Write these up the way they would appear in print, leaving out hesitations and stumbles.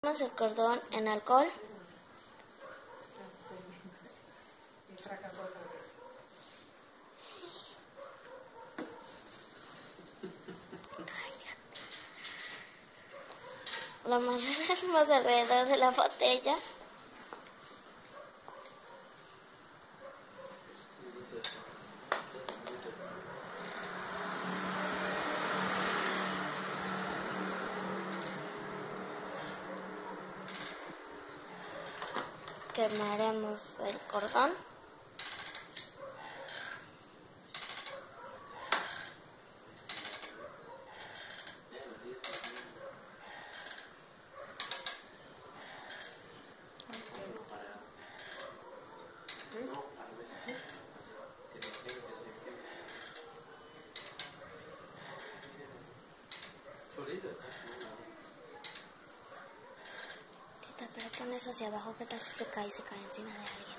Ponemos el cordón en alcohol. Lo amarramos alrededor de la botella. Quemaremos el cordón. Tita, pero pon eso hacia abajo, ¿qué tal si se cae encima de alguien?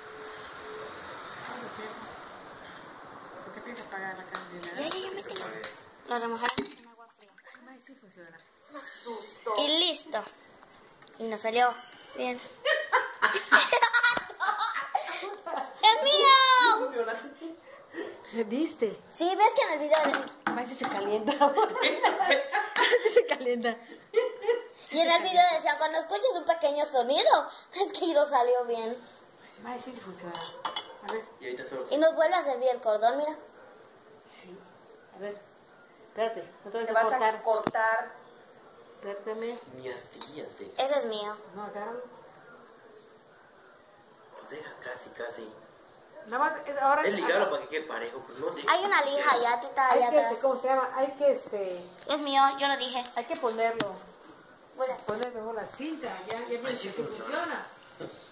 ¿Por qué tienes que apagar la candela? Ya me tengo. Lo remojamos en agua fría. Ay, sí funciona. Me asustó. Y listo. Y nos salió bien. ¡Es mío! ¿Viste? Sí, ves que en el video... Ay, sí se calienta. Sí se calienta. Y en el video decían, cuando escuches un pequeño sonido, es que lo salió bien. Ay, sí funciona. A ver. Y nos vuelve a servir el cordón, mira. Sí. A ver. Espérate, no te Te vas a vas cortar. a cortar. Espérame. Ni así, así. Ese es mío. No, agárralo. Deja casi. Nada más, ahora... Es ligarlo para que quede parejo, pero no deja. Hay una lija allá, tita, Hay allá que, atrás. ¿cómo se llama? Hay que, Es mío, yo lo dije. hay que ponerlo. Bueno. Poner mejor la cinta. Ya Ay, ves sí que funciona. funciona.